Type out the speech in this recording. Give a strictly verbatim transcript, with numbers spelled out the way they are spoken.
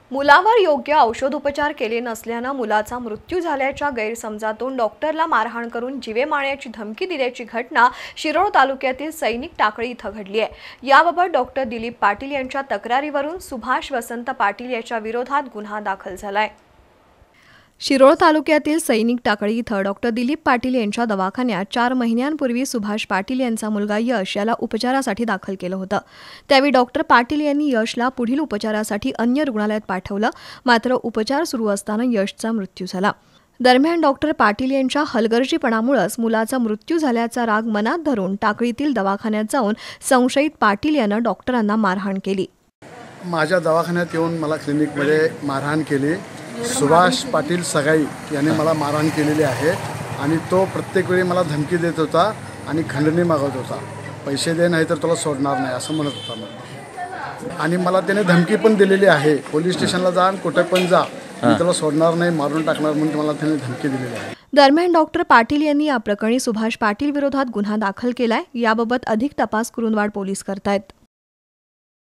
मुलावर योग्य औषधोपचार केले नसल्यानं मुलाचा मृत्यू झाल्याच्या गैरसमजातून डॉक्टरला मारहाण करून जीवे मारण्याची धमकी दिल्याची घटना शिरोळ तालुक्यातील सैनिक टाकळी इथं घडली आहे। याबाबत डॉक्टर दिलीप पाटील यांच्या तक्रारीवरून सुभाष वसंत पाटील याच्या विरोधात गुन्हा दाखल झालाय। शिरोळ तालुक्यातील सैनिक टाकळी इथं डॉक्टर दिलीप पाटील यांच्या दवाखान्यात चार महिन्यांपूर्वी सुभाष पाटील यांचा मुलगा यश याला उपचारासाठी दाखल केलं होतं। त्यावेळी डॉक्टर पाटील यांनी यशला पुढील उपचारासाठी अन्य रुग्णालयात पाठवलं, मात्र उपचार सुरू असताना यशचा मृत्यू झाला। दरम्यान डॉक्टर पाटील यांच्या हलगर्जीपणामुळेच मुलाचा मृत्यू झाल्याचा राग मनात धरून टाकळीतील दवाखान्यात जाऊन संशयित पाटील यानं डॉक्टरांना मारहाण केली। माझ्या दवाखान्यात येऊन मला क्लिनिकमध्ये मारहाण केली। सुभाष पाटील सगाई यांनी मला मारहाण केलेली आहे आणि तो प्रत्येक वेळी मला धमकी देत होता आणि खंडणी मागत होता। पैसे दे नाही तर तुला सोडणार नाही असं म्हणत होता मला, आणि मला त्याने धमकी पण दिलेली आहे, पोलीस स्टेशनला जा आणि कुठे पण जा, मी तुला सोडणार नाही, मारून टाकणार म्हणून मला त्याने धमकी दिलेली आहे। दरम्यान डॉक्टर पाटील यांनी या प्रकरणी सुभाष पाटील विरोधात गुन्हा दाखल केलाय। याबाबत अधिक तपास कुरुंदवाड पोलीस करतायत।